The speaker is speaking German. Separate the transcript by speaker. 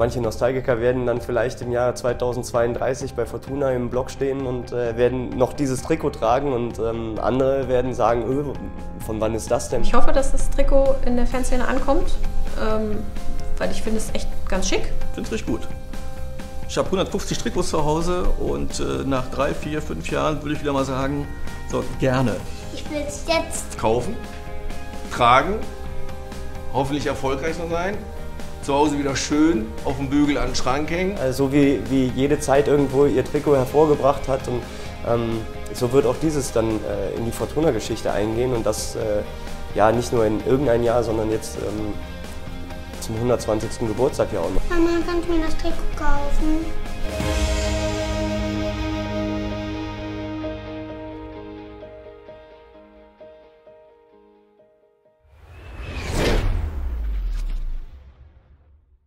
Speaker 1: Manche Nostalgiker werden dann vielleicht im Jahr 2032 bei Fortuna im Block stehen und werden noch dieses Trikot tragen und andere werden sagen, von wann ist das denn?
Speaker 2: Ich hoffe, dass das Trikot in der Fanszene ankommt, weil ich finde es echt ganz schick.
Speaker 3: Ich finde es richtig gut. Ich habe 150 Trikots zu Hause und nach 3, 4, 5 Jahren würde ich wieder mal sagen, so gerne.
Speaker 4: Ich will es jetzt
Speaker 5: kaufen, tragen, hoffentlich erfolgreich noch sein, zu Hause wieder schön auf dem Bügel an den Schrank hängen.
Speaker 1: Also so wie jede Zeit irgendwo ihr Trikot hervorgebracht hat und so wird auch dieses dann in die Fortuna-Geschichte eingehen und das ja nicht nur in irgendein Jahr, sondern jetzt zum 120. Geburtstag ja auch noch.
Speaker 4: Mama, kannst du mir das Trikot kaufen?